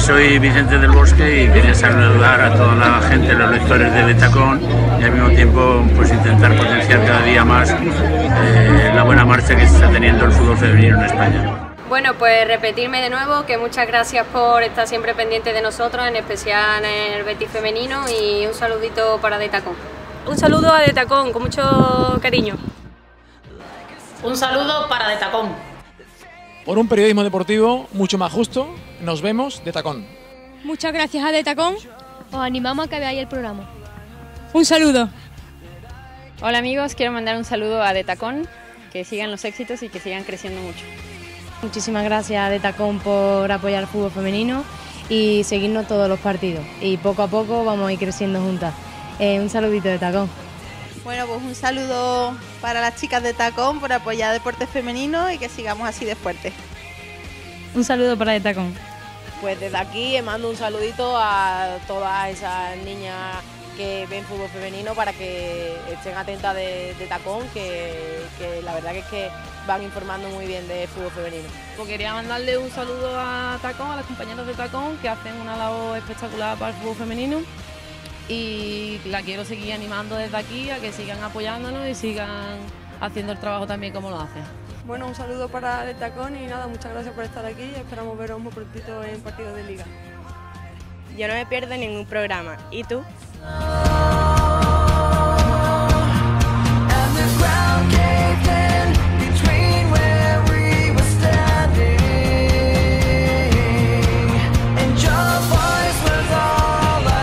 soy Vicente del Bosque y quería saludar a toda la gente, los lectores de Betacón, y al mismo tiempo pues intentar potenciar cada día más la buena marcha que está teniendo el fútbol femenino en España. Bueno, pues repetirme de nuevo que muchas gracias por estar siempre pendiente de nosotros, en especial en el Betis femenino, y un saludito para Betacón. Un saludo a Betacón, con mucho cariño. Un saludo para Betacón. Por un periodismo deportivo mucho más justo, nos vemos Betacón. Muchas gracias a Betacón. Os animamos a que veáis el programa. Un saludo. Hola amigos, quiero mandar un saludo a Betacón, que sigan los éxitos y que sigan creciendo mucho. Muchísimas gracias a Betacón por apoyar el fútbol femenino y seguirnos todos los partidos. Y poco a poco vamos a ir creciendo juntas. Un saludito de Betacón. Bueno, pues un saludo para las chicas de Tacón por apoyar deportes femeninos y que sigamos así de fuertes. Un saludo para Betacón. Pues desde aquí mando un saludito a todas esas niñas que ven fútbol femenino para que estén atentas de Tacón, que la verdad que es que van informando muy bien de fútbol femenino. Pues quería mandarle un saludo a Tacón, a las compañeras de Tacón, que hacen una labor espectacular para el fútbol femenino, y la quiero seguir animando desde aquí a que sigan apoyándonos y sigan haciendo el trabajo también como lo hacen. Bueno, un saludo para el Tacón y nada, muchas gracias por estar aquí y esperamos veros muy prontito en partidos de liga. Yo no me pierdo ningún programa. ¿Y tú?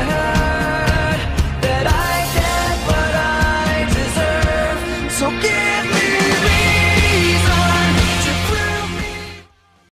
So give